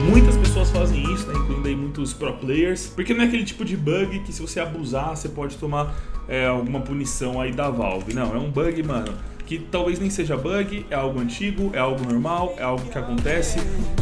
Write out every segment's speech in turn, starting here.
Muitas pessoas fazem isso, né, incluindo aí muitos pro players, porque não é aquele tipo de bug que se você abusar, você pode tomar alguma punição aí da Valve. Não, é um bug, mano, que talvez nem seja bug, é algo antigo, é algo normal, é algo que acontece.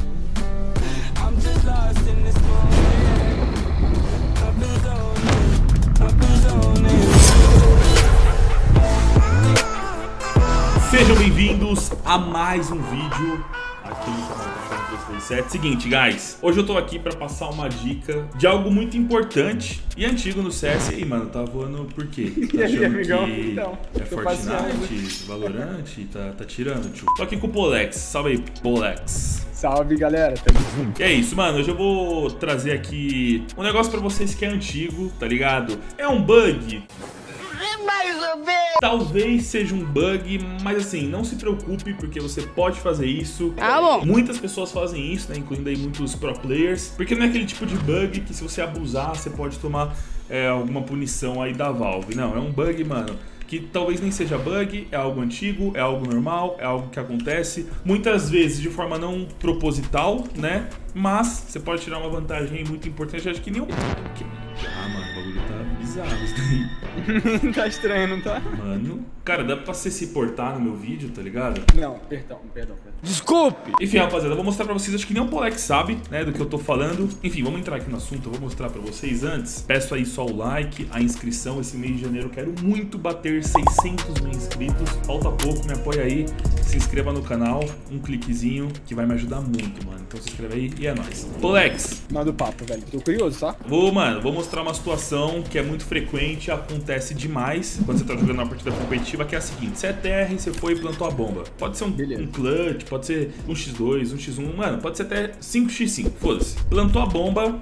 Sejam bem-vindos a mais um vídeo aqui no canal Cachorro 237. Seguinte, guys, hoje eu tô aqui pra passar uma dica de algo muito importante e antigo no CS. E aí, mano, tá voando por quê? Tá achando amigão? que Então, é Fortnite, Valorant, tá tirando, tio. Tô aqui com o Polex, salve aí, Polex. Salve, galera, tamo junto. E é isso, mano, hoje eu vou trazer aqui um negócio pra vocês que é antigo, tá ligado? É um bug. Mais ou menos. Talvez seja um bug, mas assim, não se preocupe, porque você pode fazer isso. Ah, bom. Muitas pessoas fazem isso, né, incluindo aí muitos pro players, porque não é aquele tipo de bug que se você abusar, você pode tomar alguma punição aí da Valve. Não, é um bug, mano, que talvez nem seja bug, é algo antigo, é algo normal, é algo que acontece, muitas vezes de forma não proposital, né, mas você pode tirar uma vantagem muito importante, acho que nem o... Ah, mano, o bagulho tá bizarro isso daí. Tá estranho, não tá? Mano, cara, dá pra você se portar no meu vídeo, tá ligado? Não, perdão. Desculpe. Enfim, rapaziada, eu vou mostrar pra vocês, acho que nem o Polex sabe, né, do que eu tô falando. Enfim, vamos entrar aqui no assunto, eu vou mostrar pra vocês antes. Peço aí só o like, a inscrição, esse mês de janeiro eu quero muito bater 600 mil inscritos. Falta pouco, me apoia aí, se inscreva no canal, um cliquezinho que vai me ajudar muito, mano. Então se inscreve aí e é nóis. Polex. Manda o papo, velho. Tô curioso, tá? Vou mostrar uma situação que é muito frequente, acontece demais quando você tá jogando uma partida competitiva, que é a seguinte: você é TR, você foi e plantou a bomba. Pode ser um clutch, pode ser um x2, um x1, mano, pode ser até 5x5, foda-se. Plantou a bomba,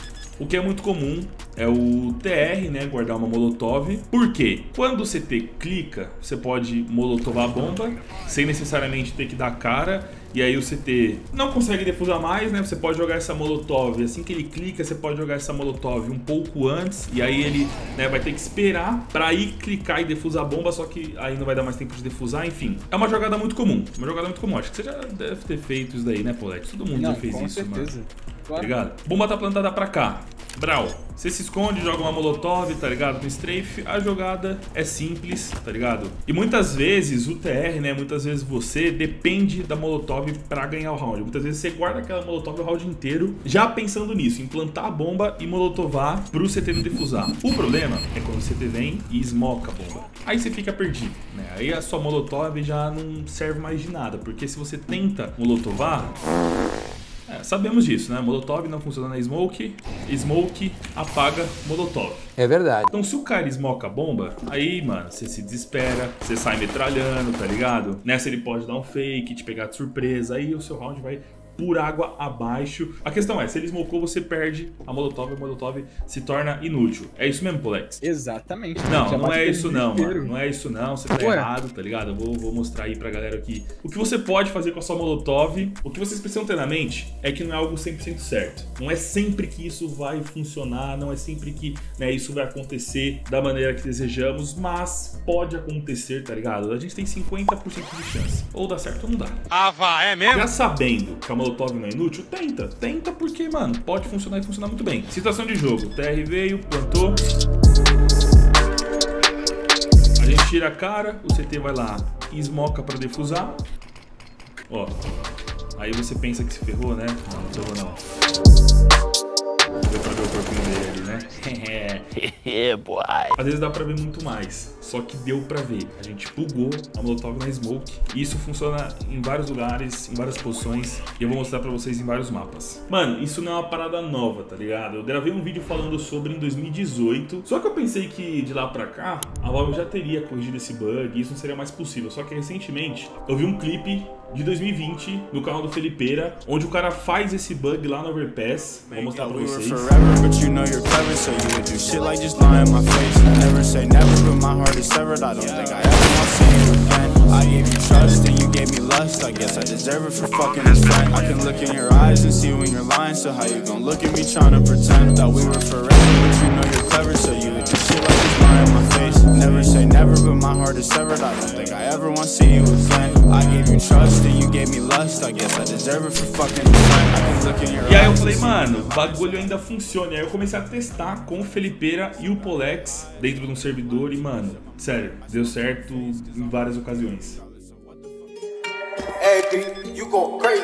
o que é muito comum é o TR, né, guardar uma molotov. Por quê? Quando o CT clica, você pode molotovar a bomba, sem necessariamente ter que dar cara, e aí o CT não consegue defusar mais, né, você pode jogar essa molotov, assim que ele clica, você pode jogar essa molotov um pouco antes, e aí ele, né, vai ter que esperar pra ir clicar e defusar a bomba, só que aí não vai dar mais tempo de defusar, enfim. É uma jogada muito comum, acho que você já deve ter feito isso daí, né, Polex? Todo mundo já fez isso, certeza. Mano. Claro. Tá ligado? Bomba tá plantada pra cá. Brau, você se esconde, joga uma molotov, tá ligado? Com strafe, a jogada é simples, tá ligado? E muitas vezes o TR, né? Muitas vezes você depende da molotov pra ganhar o round. Muitas vezes você guarda aquela molotov o round inteiro, já pensando nisso, em plantar a bomba e molotovar pro CT não defusar. O problema é quando o CT vem e esmoca a bomba. Aí você fica perdido, né? Aí a sua molotov já não serve mais de nada, porque se você tenta molotovar... sabemos disso, né? Molotov não funciona na Smoke, Smoke apaga Molotov. É verdade. Então se o cara esmoca a bomba, aí, mano, você se desespera, você sai metralhando, tá ligado? Nessa ele pode dar um fake, te pegar de surpresa, aí o seu round vai por água abaixo. A questão é, se ele smocou, você perde a molotov se torna inútil. É isso mesmo, Polex? Exatamente. Não é isso não, mano. Não é isso não, você tá errado, tá ligado? Eu vou mostrar aí pra galera aqui o que você pode fazer com a sua molotov. O que vocês precisam ter na mente é que não é algo 100% certo. Não é sempre que isso vai funcionar, não é sempre que, né, isso vai acontecer da maneira que desejamos, mas pode acontecer, tá ligado? A gente tem 50% de chance. Ou dá certo ou não dá. Ah, vá, é mesmo? Já sabendo que a molotov não é inútil, tenta porque, mano, pode funcionar e funcionar muito bem. Situação de jogo, TR veio, plantou, a gente tira a cara, o CT vai lá e esmoca pra defusar, ó, aí você pensa que se ferrou, né? Não ferrou não. Deu pra ver o corpinho dele ali, né? Boy. Às vezes dá pra ver muito mais, só que deu pra ver. A gente bugou a molotov na smoke. E isso funciona em vários lugares, em várias posições. E eu vou mostrar pra vocês em vários mapas. Mano, isso não é uma parada nova, tá ligado? Eu gravei um vídeo falando sobre em 2018. Só que eu pensei que de lá pra cá, a Valve já teria corrigido esse bug e isso não seria mais possível. Só que recentemente, eu vi um clipe de 2020 no canal do Felipeira, onde o cara faz esse bug lá no Overpass. Vou mostrar pra vocês. Never say never, but my heart is severed. I don't think I ever want to see you again. I gave you trust and you gave me lust, I guess I deserve it for fucking a friend. I can look in your eyes and see when you're lying, so how you gon' look at me tryna pretend that we were forever, but you know you're clever, so you would do shit like this lying in my face. Never say never, but my heart is severed. I don't think I ever want to see you again. I gave you trust and you gave me lust, I guess I deserve it for fucking a friend. I can look in your eyes. E aí eu falei, mano, o bagulho ainda funciona. E aí eu comecei a testar com o Felipeira e o Polex dentro de um servidor e, mano, sério, deu certo em várias ocasiões. Hey, you go crazy.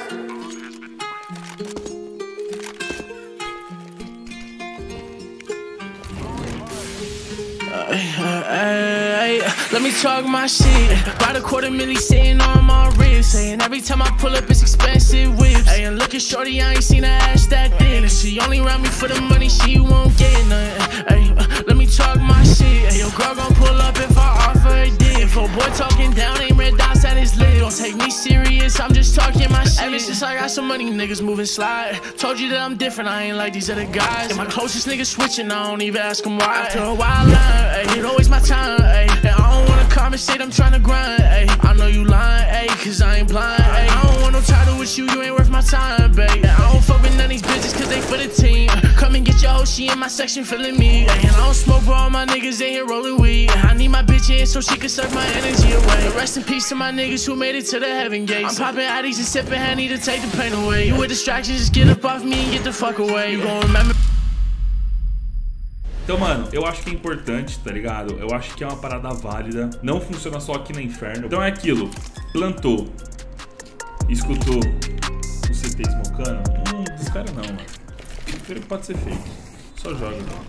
Let me talk my shit. About a $250,000 sitting on my wrist. Saying every time I pull up it's expensive whips. Hey, and look at shorty, I ain't seen her ass that thin. And she only around me for the money, she won't get nothing. Hey, let me talk my shit. Hey, your girl gon' pull up if I offer a dick. If a boy talking down, ain't red dots at his lip. Don't take me serious, I'm just talking my shit. Ever since I got some money, niggas moving slide. Told you that I'm different, I ain't like these other guys. And my closest niggas switching, I don't even ask them why. After a while, I ain't always my time, ayy. And I don't wanna conversate, I'm tryna grind, ayy. I know you lying, ayy, cause I ain't blind, ayy. I don't want no title with you, you ain't worth my time, babe. And I don't fuck with none of these bitches cause they for the team. Come and get your hoe, she in my section feeling me, ayy. And I don't smoke, but all my niggas in here rolling weed. I need my bitch in so she can suck my energy away. Rest in peace to my niggas who made it to the heaven gates. I'm popping addies and sipping Henny to take the pain away. You a distraction, just get up off me and get the fuck away. You gon' remember. Então, mano, eu acho que é importante, tá ligado? Eu acho que é uma parada válida. Não funciona só aqui na Inferno. Então é aquilo. Plantou. Escutou o CT smocando. Não desespera não, mano. Espero que pode ser feito. Só joga, mano.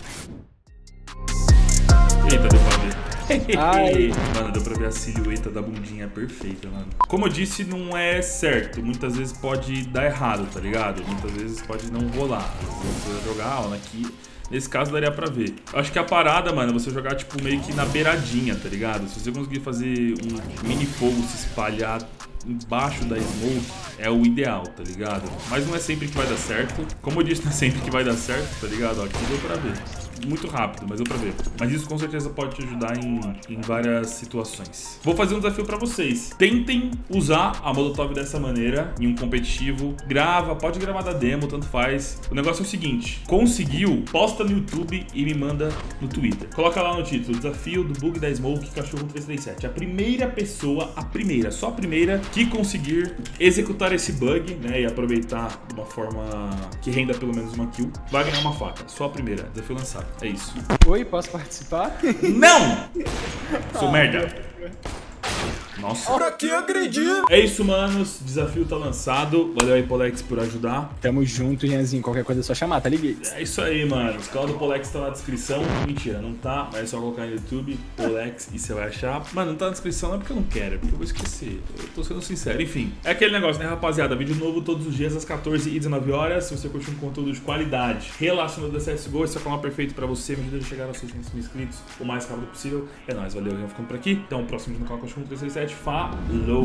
Eita, deu pra ver. Ai. Mano, deu pra ver a silhueta da bundinha perfeita, mano. Como eu disse, não é certo. Muitas vezes pode dar errado, tá ligado? Muitas vezes pode não rolar. Você vai jogar, ó, aqui. Nesse caso daria pra ver. Eu acho que a parada, mano, é você jogar tipo meio que na beiradinha, tá ligado? Se você conseguir fazer um mini fogo se espalhar embaixo da smoke, é o ideal, tá ligado? Mas não é sempre que vai dar certo. Como eu disse, não é sempre que vai dar certo, tá ligado? Ó, aqui deu pra ver. Muito rápido, mas deu pra ver. Mas isso com certeza pode te ajudar em várias situações. Vou fazer um desafio pra vocês. Tentem usar a Molotov dessa maneira em um competitivo. Grava, pode gravar da demo, tanto faz. O negócio é o seguinte: conseguiu, posta no YouTube e me manda no Twitter. Coloca lá no título: desafio do bug da Smoke Cachorro 337. A primeira pessoa, só a primeira que conseguir executar esse bug, né, e aproveitar de uma forma que renda pelo menos uma kill, vai ganhar uma faca. Só a primeira. Desafio lançado. É isso. Oi, posso participar? Não! Sou merda. Nossa. Pra que agredir? É isso, manos. Desafio tá lançado. Valeu aí, Polex, por ajudar. Tamo junto, Janzinho. Qualquer coisa é só chamar, tá ligado? É isso aí, mano. O canal do Polex tá na descrição. Mentira, não tá. Mas é só colocar no YouTube, Polex, e você vai achar. Mano, não tá na descrição não é porque eu não quero, é porque eu vou esquecer. Eu tô sendo sincero. Enfim, é aquele negócio, né, rapaziada? Vídeo novo todos os dias às 14 e 19 horas. Se você curte um conteúdo de qualidade relacionado a CSGO, esse é o canal perfeito pra você. Me ajuda a chegar aos 600 mil inscritos o mais rápido possível. É nóis, valeu. Eu ficando por aqui. Então, o próximo vídeo no canal Cachorro 337. Falou!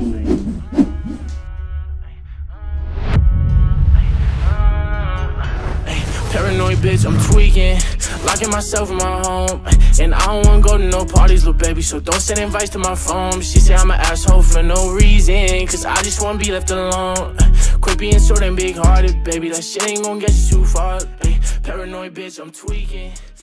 Paranoid bitch, I'm tweaking, locking myself in my home. And I don't wanna go to no parties, little baby, so don't send invites to my phone. She say I'm an asshole for no reason, cause I just wanna be left alone. Quit being so damn big-hearted, baby, that shit ain't gonna get you too far. Paranoid bitch, I'm tweaking.